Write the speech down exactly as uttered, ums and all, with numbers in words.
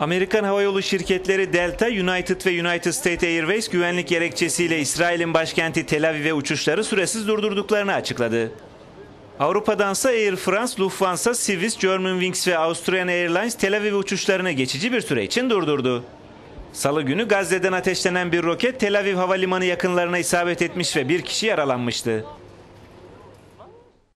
Amerikan havayolu şirketleri Delta, United ve United States Airways güvenlik gerekçesiyle İsrail'in başkenti Tel Aviv'e uçuşları süresiz durdurduklarını açıkladı. Avrupa'dansa Air France, Lufthansa, Swiss, Germanwings ve Austrian Airlines Tel Aviv uçuşlarını geçici bir süre için durdurdu. Salı günü Gazze'den ateşlenen bir roket Tel Aviv Havalimanı yakınlarına isabet etmiş ve bir kişi yaralanmıştı.